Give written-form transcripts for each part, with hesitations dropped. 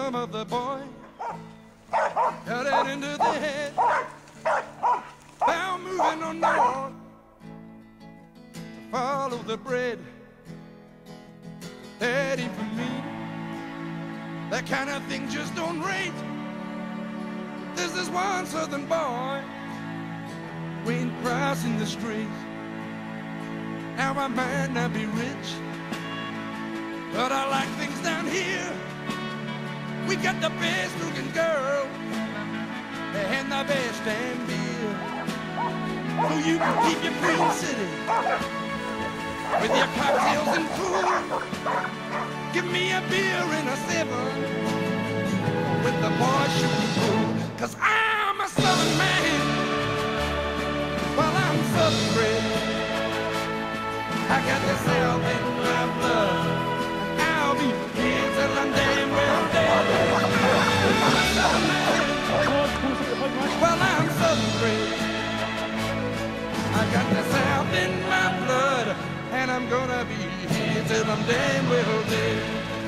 rhythm of the boy, cut it into the head, bound moving on north, to follow the bread, daddy for me. That kind of thing just don't rate. There's this one southern boy, went crossing the street. Now I might not be rich, but I like things down here. We got the best looking girl and the best damn beer. So you can keep your Queen City with your cocktails and food. Give me a beer and a 7 with the boys shooting pool. 'Cause I'm a southern man, well I'm southern bred. I got the South in my blood, and I'll be here till I'm damn well dead. I'm a southern man, well I'm southern bred. I got the South in my blood, and I'm gonna be here till I'm damn well dead.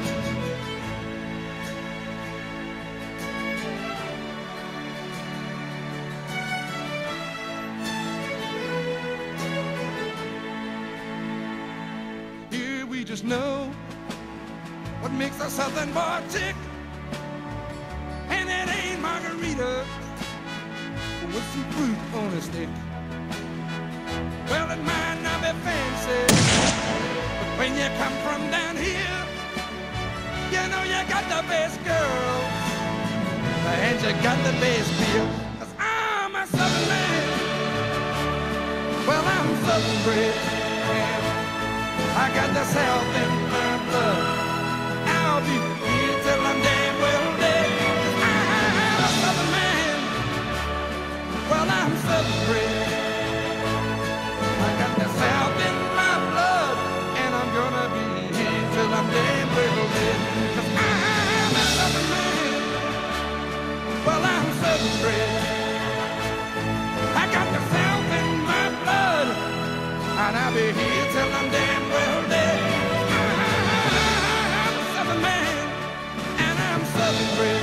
Here we just know what makes a southern boy tick, and it ain't margarita with some fruit on a stick. Well, it might not be fancy, but when you come from down here, you know you got the best girls, and you got the best beer. 'Cause I'm a southern man, well I'm southern bred, and I got the South in my blood. I'll be here till I'm damn well dead. 'Cause I'm a southern man, well I'm southern bred. I got the South in my blood, and I'm gonna be here till I'm damn well dead. 'Cause I'm a southern man, well I'm southern bred. I got the South in my blood, and I'll be here till I'm damn well dead. I'm a southern man, and I'm southern bred.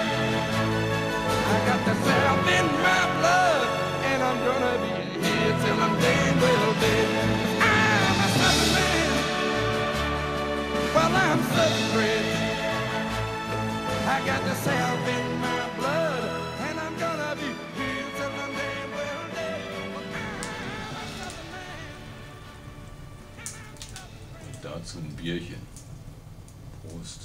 I got the South in my blood, and I'm gonna be here till I'm damn well dead. I'm a southern man, well I'm southern bred. I got the South in my blood, and I'm gonna be here till I'm damn well dead. I'm a southern man. Und dazu ein Bierchen. Prost.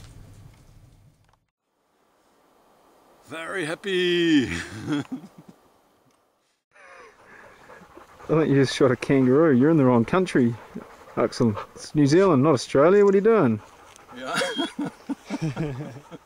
Very happy. I think you just shot a kangaroo. You're in the wrong country, Axel. It's New Zealand, not Australia. What are you doing? Ja.